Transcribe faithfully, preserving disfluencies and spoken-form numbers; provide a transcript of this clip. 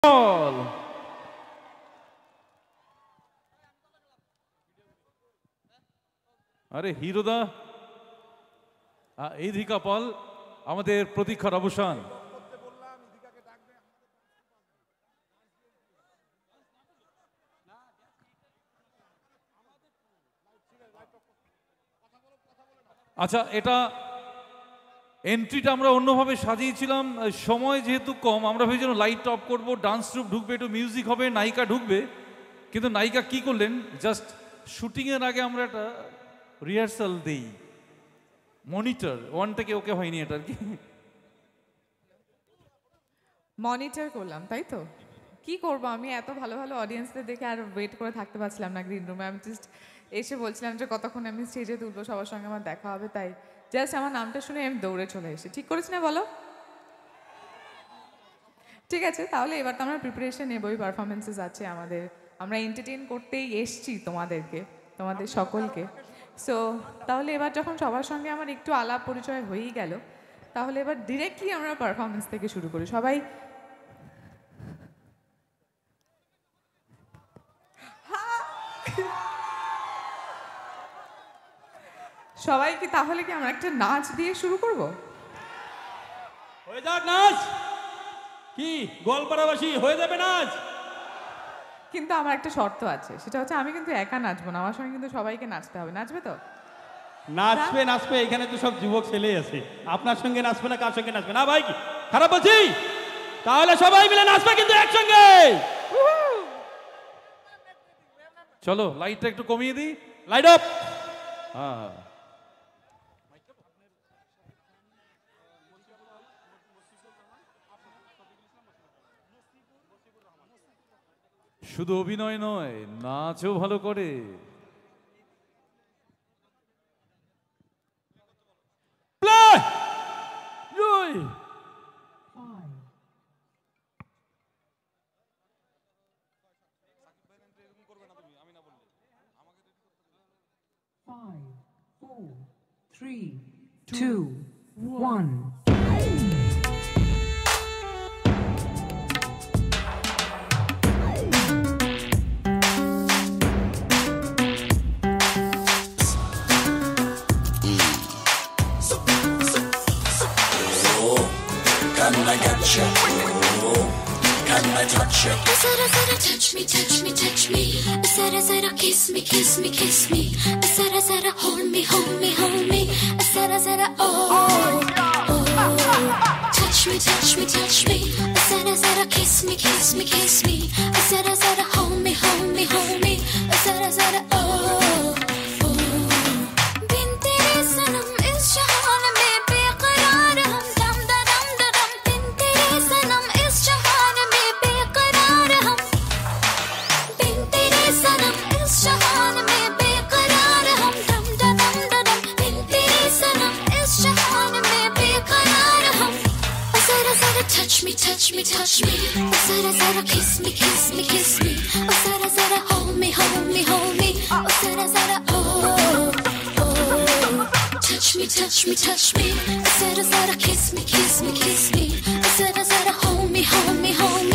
আরে হিরোদা, এই ধিকা পল আমাদের প্রতীক্ষার অবসান। আচ্ছা, এটা এন্ট্রিটা আমরা অন্যভাবে সাজিয়েছিলাম, সময় যেহেতু কম আমরা ভেবেছিলাম লাইট অফ করবো, ডান্স ট্রুপ ঢুকবে, একটু মিউজিক হবে, নায়িকা ঢুকবে, কিন্তু নায়িকা কি করলেন, জাস্ট শুটিংয়ের আগে আমরা একটা রিহার্সাল দেই, মনিটর ওয়ান থেকে ওকে হয়নি, এটা আর কি মনিটর করলাম, তাই তো কি করবো, আমি এত ভালো ভালো অডিয়েন্সদের দেখে আর ওয়েট করে থাকতে পারছিলাম না গ্রিন রুমে। আমি জাস্ট এসে বলছিলাম যে কতক্ষণ আমি স্টেজে তুলবো, সবার সঙ্গে আমার দেখা হবে, তাই জাস্ট আমার নামটা শুনে আমি দৌড়ে চলে এসে ঠিক করেছি না বলো? ঠিক আছে, তাহলে এবার তো আমরা প্রিপারেশন নেবই, পারফরমেন্সেস আছে আমাদের, আমরা এন্টারটেইন করতেই এসছি তোমাদেরকে, তোমাদের সকলকে। সো তাহলে এবার যখন সবার সঙ্গে আমার একটু আলাপ পরিচয় হয়েই গেল, তাহলে এবার ডিরেক্টলি আমরা পারফরমেন্স থেকে শুরু করি। সবাই সবাই কি তাহলে কি আমরা একটা নাচ দিয়ে শুরু করব? হয়ে যাক নাচ, কি গোয়ালপাড়াবাসী হয়ে যাবে নাচ। কিন্তু আমার একটা শর্ত আছে, সেটা হচ্ছে আমি কিন্তু একা নাচবো না, আমার সঙ্গে কিন্তু সবাইকে নাচতে হবে। নাচবে তো? নাচবে নাচবে, এখানে তো সব যুবক ছেলে আছে, আপনার সঙ্গে নাচবে না কার সঙ্গে নাচবে না? ভাই কি খারাপ বলছি? তাহলে সবাই মিলে নাচবে কিন্তু একসঙ্গে। চলো লাইটটা একটু কমিয়ে দিই, লাইট অফ। হ্যাঁ, শুধু অভিনয় নয়, নাচও ভালো করে। Five, four, three, two, one. Can I get you? Can I touch you? Zara zara touch me, touch me, touch me. Zara zara kiss me, kiss me, kiss me. Zara zara hold me, hold me, hold me. Zara zara oh oh. Touch me, touch me, touch me. Zara zara kiss me, kiss me, kiss me. Zara zara hold me, hold me, hold me. Zara zara oh. Touch me, touch me, touch me. Oh, Zara, Zara, kiss me, kiss me, kiss me. Oh, Zara, Zara, hold me, hold me, hold me. Oh, Zara, Zara, oh, oh. Touch me, touch me, touch me. Oh, Zara, Zara, kiss me, kiss me, kiss me. Oh, Zara, Zara, hold me, hold me, hold me.